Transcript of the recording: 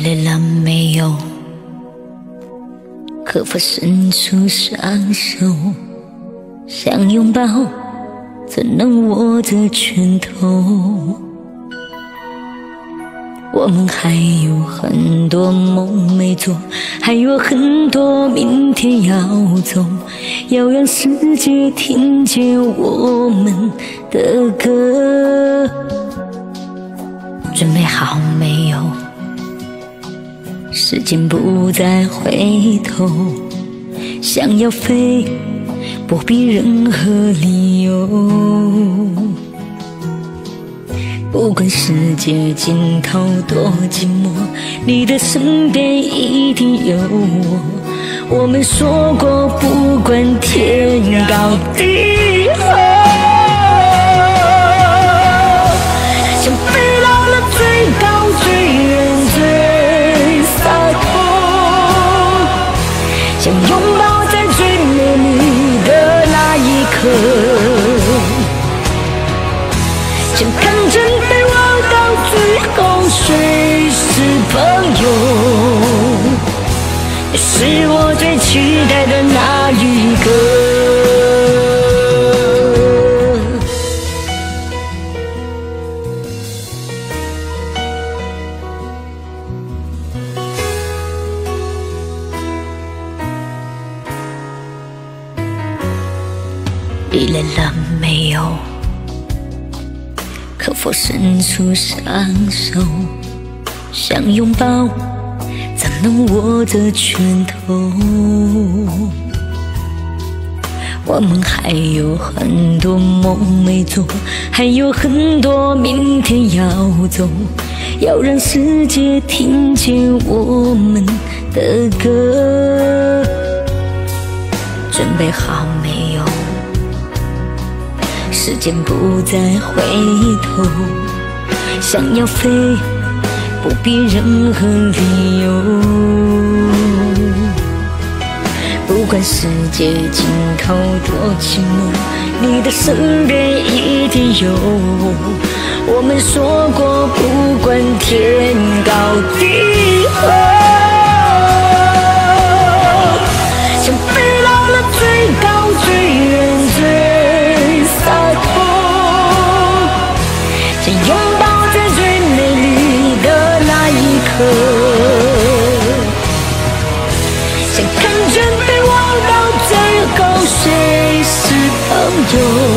累了没有？可否伸出双手，想拥抱，怎能握着拳头？我们还有很多梦没做，还有很多明天要走，要让世界听见我们的歌。准备好没有？时间不再回头，想要飞，不必任何理由。不管世界尽头多寂寞，你的身边一定有我。我们说过，不管天高地厚，想飞到了最高最远最洒脱，想拥抱在最美丽的那一刻，想看见被我到最后谁是朋友，是我最期待的那一个。你累了没有？可否伸出双手，想拥抱，怎能握着拳头？我们还有很多梦没做，还有很多明天要走，要让世界听见我们的歌。准备好没有？时间不再回头，想要飞，不必任何理由。不管世界尽头多寂寞，你的身边一定有我。我们说过，不管天高地厚，想飞到了最高最远最洒脱，想拥抱在最美丽的那一刻，想看见被忘到最后谁是朋友，